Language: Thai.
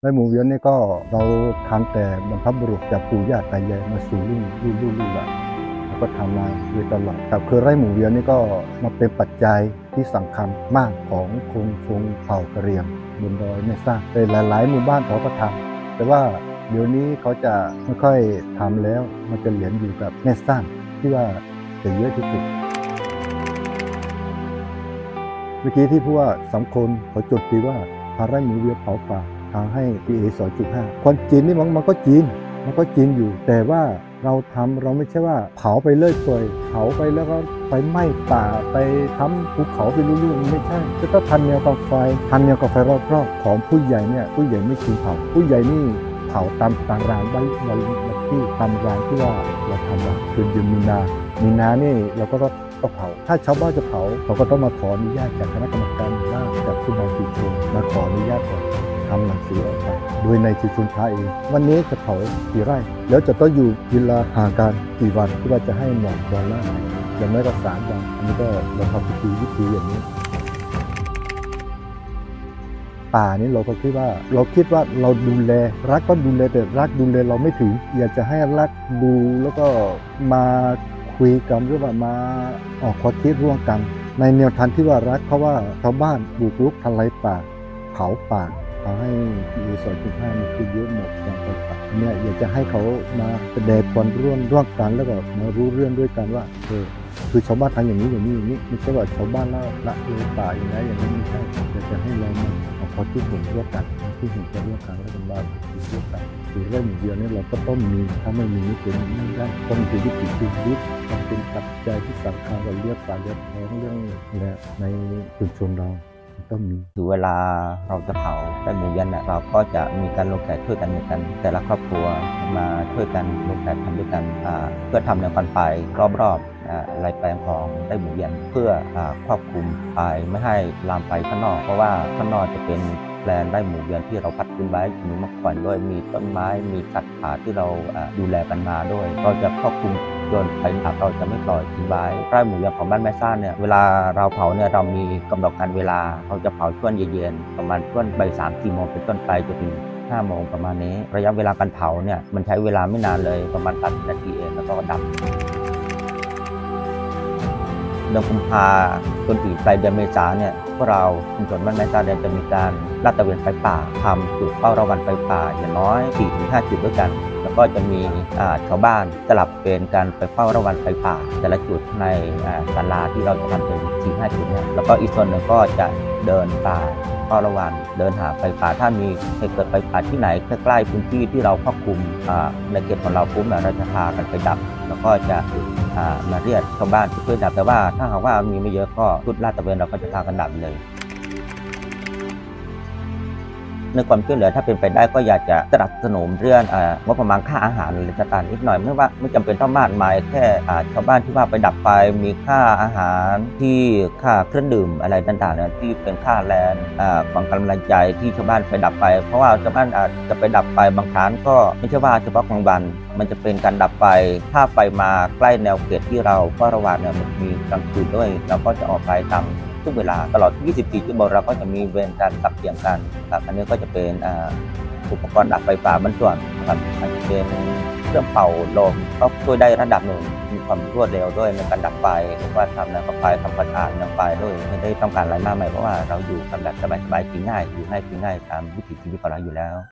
ในหมู่เวียนนี่ก็เราทำแต่บรรพบุรุษจากปู่ย่าตายายมาสู่รุ่นหลานแล้วก็ทำมาโดยตลอดแต่คือไร่หมู่เวียนนี่ก็มาเป็นปัจจัยที่สำคัญมากของคนชนเผ่ากะเหรี่ยงบนดอยแม่สร้างแต่หลายๆหมู่บ้านเขาก็ทำแต่ว่าเดี๋ยวนี้เขาจะไม่ค่อยทำแล้วมันจะเหลืออยู่กับแม่สร้างที่ว่าจะเยอะที่สุดเมื่อกี้ที่พูดว่าสำคนเขาจดปีว่าพาไร่หมู่เวียนเผาป่าทางให้ PA 2.5 คนจีนนี่มันก็จีนอยู่แต่ว่าเราไม่ใช่ว่าเผาไปเรื่อยเปื่อยเผาไปแล้วก็ไปไหม้ป่าไปทำภูเขาไปรุ่ๆไม่ใช่จะต้องทันแนวกับไฟรอบๆของผู้ใหญ่เนี่ยผู้ใหญ่ไม่ชินเผาผู้ใหญ่นี่เผาตามตารางวันที่ตามรางที่ว่าเราทำมาคือเดือนมีนานี่เราก็ต้องเผาถ้าชาวบ้านจะเผาเขาก็ต้องมาขออนุญาตจากคณะกรรมการหมู่บ้านจากผู้นำชุมชนมาขออนุญาตก่อนทำหนังสือออกไปโดยในชุมชนท้าเองวันนี้จะเผากี่ไร่แล้วจะต้องอยู่เวลาห่างกันกี่วันที่ว่าจะให้หมอกวันละอย่างน้อยก็3 วันอันนี้ก็เราทำวิธีอย่างนี้ป่านี้เราก็คิดว่าเราดูแลรักก็ดูแลแต่รักดูแลเราไม่ถึงอยากจะให้รักดูแล้วก็มาคุยกันหรือว่ามาออกความคิดร่วมกันในแนวทางที่ว่ารักเพราะว่าชาวบ้านบุกรุกทลายป่าเผาป่าทำให้ PA 2.5มันคือเยอะหมดอย่างไรเนี่ยอยากจะให้เขามาแสดงความร่วมกันแล้วก็มารู้เรื่องด้วยกันว่าคือชาวบ้านทำอย่างนี้ไม่ใช่ว่าชาวบ้านละเลยป่าอย่างนี้ไม่ใช่อยากจะให้เรามาเอาความคิดเห็นร่วมกันที่เห็นจะร่วมกันแล้วกันว่าร่วมกันคือเรื่องเดียวนี้เราก็ต้องมีถ้าไม่มีนี่เป็นไม่ได้ต้องมีวิถีชีวิตต้องเป็นปัจจัยที่สำคัญเราเลือกป่าเลือกท้องเรื่องและในชุมชนเราต้องมีถึงเวลาเราจะเผาไร่หมู่เวียนเราก็จะมีการลงแขกช่วยกันเหมือนกันแต่ละครอบครัวมาช่วยกันลงแขกทำด้วยกันเพื่อทำแนวกันไฟรอบๆไรแปลงของไร่หมู่เวียนเพื่อครอบคลุมไฟไม่ให้ลามไปข้างนอกเพราะว่าข้างนอกจะเป็นแปลงไร่หมู่เวียนที่เราพัดพื้นไว้มีมะขวัญด้วยมีต้นไม้มีสัตว์ป่าที่เราดูแลกันมาด้วยเราจะครอบคลุมจนไฟดับเราจะไม่ปล่อยทิ้งไว้ไร่หมู่เวียนของบ้านแม่ซ่านเนี่ยเวลาเราเผาเนี่ยเรามีกำหนดการเวลาเราจะเผาช่วงเย็นๆประมาณช่วงบ่าย 3-4 โมงเป็นต้นไปจนถึง5 โมงประมาณนี้ระยะเวลาการเผาเนี่ยมันใช้เวลาไม่นานเลยประมาณ30 นาทีเองแล้วก็ดับเดือนกุมภาจนถึงปลายเดือนเมษาเนี่ยพวกเราชุมชนบ้านแม่ซ่านจะมีการลาดตระเวนไฟป่าทำจุดเฝ้าระวังไฟป่าอย่างน้อย 4-5 จุดด้วยกันแล้วก็จะมีชาวบ้านสลับเป็นการไปเฝ้าระวังไฟป่าแต่ละจุดในศาลาที่เราจะทำเป็น 4-5 จุดเนี่ยแล้วก็อีกส่วนหนึ่งก็จะเดินป่าเฝ้าระวังเดินหาไฟป่าถ้ามีเกิดไฟป่าที่ไหนใกล้ๆพื้นที่ที่เราควบคุมในเขตของเราปุ๊บเราจะพากันไปดับแล้วก็จะมาเรียกชาวบ้านช่วยดับแต่ว่าถ้าหากว่ามีไม่เยอะก็ชุดลาดตระเวนเราก็จะพากันดับเลยในความช่วยเหลือถ้าเป็นไปได้ก็อยากจะสนับสนุนเรื่องงบประมาณค่าอาหารหรือต่างๆนิดหน่อยไม่จำเป็นต้องมากมายแค่ชาวบ้านที่ว่าไปดับไฟมีค่าอาหารที่ค่าเครื่องดื่มอะไรต่างๆเนี่ยที่เป็นค่าแรงของกำลังใจที่ชาวบ้านไปดับไฟเพราะว่าชาวบ้านอาจจะไปดับไฟบางครั้งก็ไม่ใช่ว่าเฉพาะกลางวันมันจะเป็นการดับไฟถ้าไฟมาใกล้แนวเขตที่เราเฝ้าระวังเนี่ยมันมีกลางคืนด้วยเราก็จะออกไปตามทุกเวลาตลอด 24 ชั่วโมงเราก็จะมีเวรการสับเปลี่ยนกันครับอันนี้ก็จะเป็นอุปกรณ์ดับไฟป่าบางส่วนครับอาจจะเป็นเครื่องเป่าลมก็ช่วยได้ระดับหนึ่งมีความรวดเร็วด้วยในการดับไฟหรือว่าทำแนวไฟทำความสะอาดแนวไฟด้วยไม่ได้ต้องการอะไรมากมายเพราะว่าเราอยู่กันแบบสบายๆกินง่ายอยู่ง่ายกินง่ายตามวิถีชีวิตของเราอยู่แล้ว